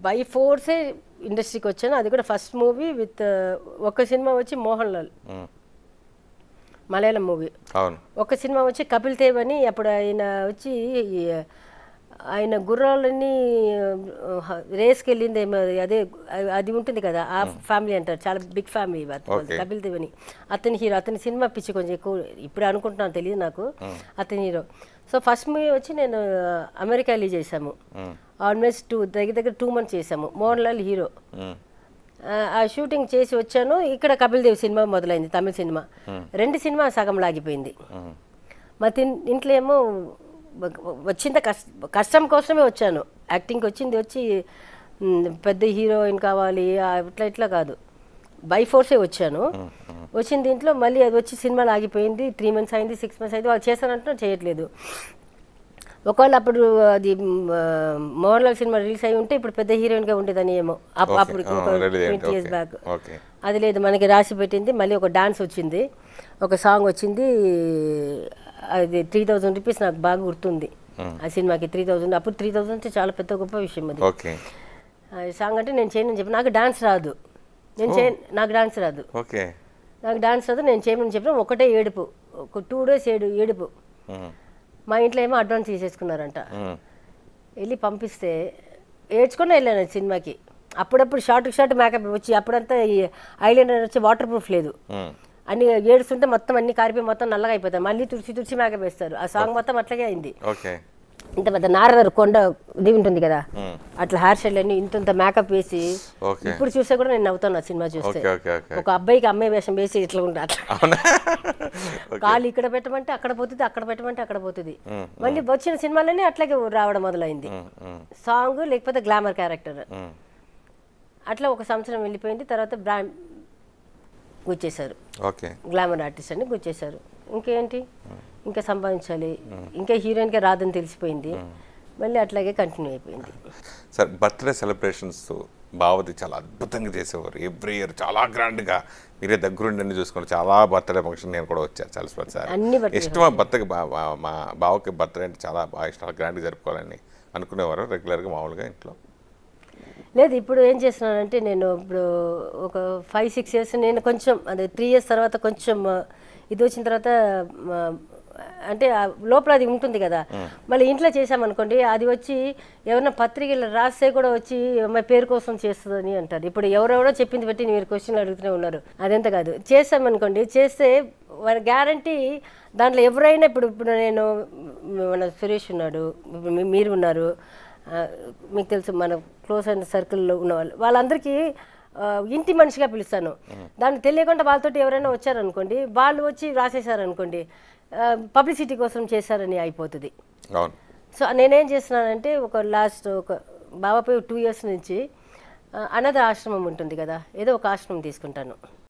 By ఫోర్సే ఇండస్ట్రీకి వచ్చాను. అది కూడా ఫస్ట్ మూవీ విత్ ఒక సినిమా వచ్చి మోహన్ లాల్, మలయాళం మూవీ. ఒక సినిమా వచ్చి కపిల్ దేవ్ అని, అప్పుడు ఆయన వచ్చి ఆయన గుర్రాలన్నీ రేస్కి వెళ్ళింది ఏమో, అదే అది ఉంటుంది కదా, ఆ ఫ్యామిలీ అంటారు, చాలా బిగ్ ఫ్యామిలీ కపిల్ దేవ్ అని. అతని హీరో, అతని సినిమా పిచ్చి కొంచెం ఎక్కువ, ఇప్పుడు అనుకుంటున్నాను తెలియదు నాకు, అతని హీరో. సో ఫస్ట్ మూవీ వచ్చి నేను అమెరికా వెళ్ళి చేసాము, ఆల్మోస్ట్ దగ్గర 2 months చేసాము. మోహన్ లాల్ హీరో. ఆ షూటింగ్ చేసి వచ్చాను. ఇక్కడ కపిల్ దేవ్ సినిమా మొదలైంది, తమిళ సినిమా. 2 సినిమా సగం లాగిపోయింది. మా ఇంట్లో ఏమో వచ్చింది కష్టం కోసమే వచ్చాను. యాక్టింగ్కి వచ్చింది వచ్చి పెద్ద హీరోయిన్ కావాలి ఇట్లా కాదు, బై ఫోర్సే వచ్చాను. వచ్చిన దీంట్లో మళ్ళీ అది వచ్చి సినిమాలు ఆగిపోయింది. 3 months అయింది, 6 months అయింది. వాళ్ళు చేస్తానంటున్నా చేయట్లేదు. ఒకవేళ అప్పుడు అది మోహన్ లాల్ సినిమా రిలీజ్ అయి ఉంటే ఇప్పుడు పెద్ద హీరోయిన్గా ఉండేదని ఏమో, అప్పుడు 20 years బ్యాక్. అది లేదు, మనకి రాసి పెట్టింది. మళ్ళీ ఒక డాన్స్ వచ్చింది, ఒక సాంగ్ వచ్చింది. అది 3000 rupees నాకు బాగా గుర్తుంది. ఆ సినిమాకి 3000. అప్పుడు 3000 అంటే చాలా పెద్ద గొప్ప విషయం అది. సాంగ్ అంటే నేను చేయను చెప్పి, నాకు డాన్స్ రాదు, నాకు డాన్స్ రాదు, నేను చేయమని చెప్పిన. ఒకటే ఏడుపు, ఒక 2 days ఏడుపు. మా ఇంట్లో ఏమో అడ్వాన్స్ తీసేసుకున్నారంట. వెళ్ళి పంపిస్తే ఏడ్చుకొని వెళ్ళాను సినిమాకి. అప్పుడప్పుడు షార్ట్ మేకప్ వచ్చి, అప్పుడంతా ఈ ఐలైనర్ వచ్చి వాటర్ ప్రూఫ్ లేదు, అన్ని ఏడుస్తుంటే మొత్తం అన్ని కారిపోయి మొత్తం నల్లగా అయిపోతాయి. మళ్ళీ తుడిచి మేకప్ వేస్తారు. ఆ సాంగ్ మొత్తం అట్లాగే అయింది. ఇంత పెద్ద నారదర్ కొండ ఇది ఉంటుంది కదా, అట్లా హెయిర్ స్టైల్ అన్ని ఇంత మేకప్ వేసి, ఇప్పుడు చూస్తే కూడా నేను నవ్వుతాను ఆ సినిమా చూస్తే. ఒక అబ్బాయికి అమ్మాయి వేషం వేసి ఇట్లా ఉంటుంది, అట్లా కాళ్ళు ఇక్కడ పెట్టమంటే అక్కడ పోతుంది, అక్కడ పెట్టమంటే అక్కడ పోతుంది. మళ్ళీ వచ్చిన సినిమాలన్నీ అట్లాగే రావడం మొదలైంది. సాంగ్ లేకపోతే గ్లామర్ క్యారెక్టర్. అట్లా 1 సంవత్సరం వెళ్ళిపోయింది. తర్వాత బ్రాండ్ గుచ్చేశారు, గ్లామర్ ఆర్టిస్ట్ అని గుచ్చేశారు. ఇంకేంటి, ఇంకా సంపాదించాలి, ఇంకా హీరోయిన్కే రాదని తెలిసిపోయింది. మళ్ళీ అట్లాగే కంటిన్యూ అయిపోయింది. సార్, బర్త్డే సెలబ్రేషన్స్ బావది చాలా అద్భుతంగా చేసేవారు. ఎవ్రీ ఇయర్ చాలా గ్రాండ్గా మీరే దగ్గరుండి అన్ని చూసుకుని, చాలా బర్త్డే ఫంక్షన్ నేను కూడా వచ్చాను చాలాసారి. ఇష్టమా బర్త్డేకి? మా బావకి బర్త్డే అంటే చాలా బాగా ఇష్టం, గ్రాండ్గా జరుపుకోవాలని అనుకునేవారు రెగ్యులర్గా మామూలుగా ఇంట్లో? లేదు, ఇప్పుడు ఏం చేస్తున్నానంటే నేను ఇప్పుడు ఒక 5-6 years నేను కొంచెం అదే 3 years తర్వాత కొంచెం ఇది వచ్చిన తర్వాత అంటే లోపల అది ఉంటుంది కదా, మళ్ళీ ఇంట్లో చేసామనుకోండి, అది వచ్చి ఎవరైనా పత్రికలు రాస్తే కూడా వచ్చి అమ్మాయి పేరు కోసం చేస్తుందని అంటారు. ఇప్పుడు ఎవరెవరో చెప్పింది బట్టి మీరు క్వశ్చన్లు అడుగుతూనే ఉన్నారు. అదంతా కాదు, చేసామనుకోండి, చేస్తే వాళ్ళ గ్యారంటీ దాంట్లో ఎవరైనా ఇప్పుడు నేను మన సురేష్ ఉన్నాడు, మీరు ఉన్నారు, మీకు తెలుసు మన క్లోజ్ అండ్ సర్కిల్లో ఉన్న వాళ్ళందరికీ ఇంటి మనిషిగా పిలుస్తాను. దాన్ని తెలియకుండా వాళ్ళతో ఎవరైనా వచ్చారనుకోండి, వాళ్ళు వచ్చి రాసేసారనుకోండి, పబ్లిసిటీ కోసం చేశారని అయిపోతుంది. సో నేనేం చేస్తున్నానంటే, ఒక బాబాపై 2 years నుంచి అనాథ ఆశ్రమం ఉంటుంది కదా, ఏదో ఒక ఆశ్రమం తీసుకుంటాను.